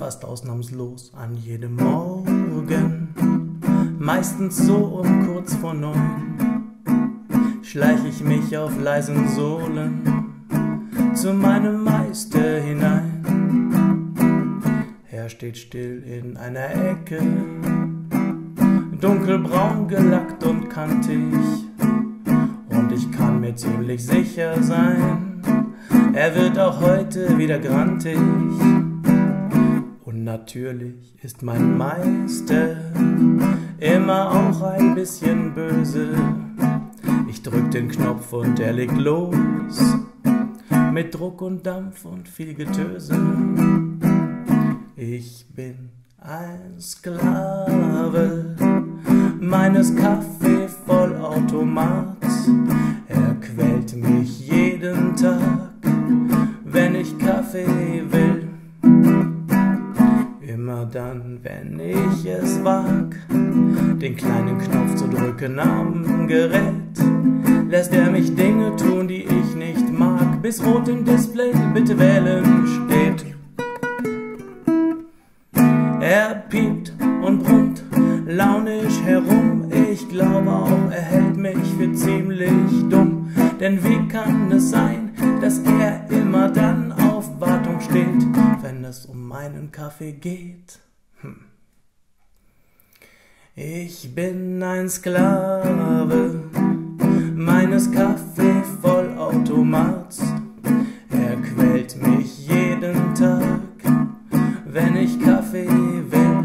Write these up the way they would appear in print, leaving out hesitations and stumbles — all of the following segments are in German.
fast ausnahmslos an jedem Morgen, meistens so um kurz vor 9, schleich ich mich auf leisen Sohlen zu meinem Meister hinein. Er steht still in einer Ecke, dunkelbraun gelackt und kantig, und ich kann mir ziemlich sicher sein, er wird auch heute wieder grantig. Und natürlich ist mein Meister immer auch ein bisschen böse. Ich drück den Knopf und er legt los, mit Druck und Dampf und viel Getöse. Ich bin ein Sklave meines Kaffeevollautomats. Er quält mich jeden Tag, wenn ich Kaffee will. Immer dann, wenn ich es wag, den kleinen Knopf zu drücken am Gerät, lässt er mich Dinge tun, die ich nicht mag, bis rot im Display bitte wählen steht. Er piept und brummt launisch herum, ich glaube auch, er hält mich für ziemlich dumm. Denn wie kann es sein, dass er immer dann auf Wartung steht, wenn es um meinen Kaffee geht? Ich bin ein Sklave meines Kaffeevollautomats. Er quält mich jeden Tag, wenn ich Kaffee will.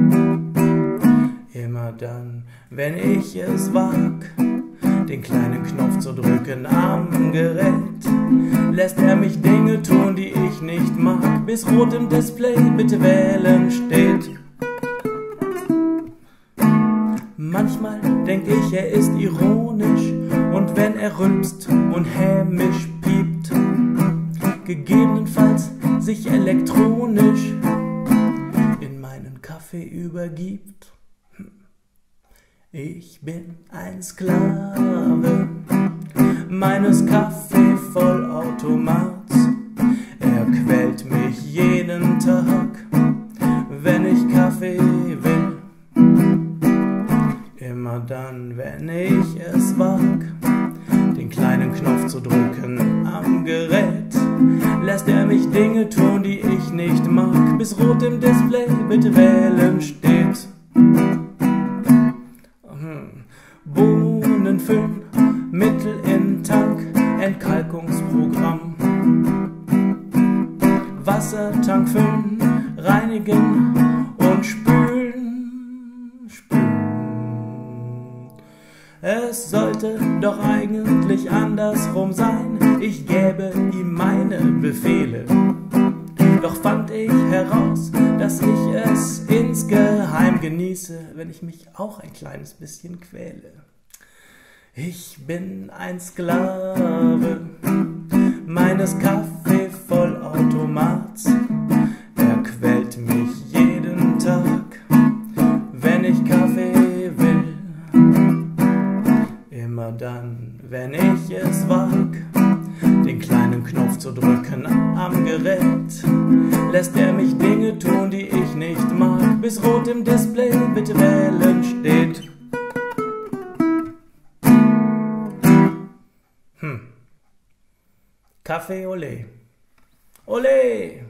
Immer dann, wenn ich es wag, den kleinen Knopf zu drücken am Gerät, lässt er mich Dinge tun, die ich nicht mag, bis rot im Display bitte wählen steht. Manchmal denk ich, er ist ironisch, und wenn er rülpst und hämisch piept, gegebenenfalls sich elektronisch in meinen Kaffee übergibt. Ich bin ein Sklave meines Kaffeevollautomats. Er quält mich jeden Tag, wenn ich Kaffee will. Immer dann, wenn ich es wag, den kleinen Knopf zu drücken am Gerät, lässt er mich Dinge tun, die ich nicht mag, bis rot im Display bitte wählen steht. Bohnen füllen, Mittel in Tank, Entkalkungsprogramm. Wassertank füllen, reinigen und spülen. Es sollte doch eigentlich andersrum sein, ich gäbe ihm meine Befehle. Doch fand ich heraus, dass ich es insgeheim genieße, wenn ich mich auch ein kleines bisschen quäle. Ich bin ein Sklave meines Kaffeevollautomats. Er quält mich jeden Tag, wenn ich Kaffee will. Immer dann, wenn ich es wag, den kleinen Knopf zu drücken am Gerät, lässt er mich Dinge tun, die ich nicht mag, bis rot im Display bitte wählen steht. Kaffee, ole. Ole!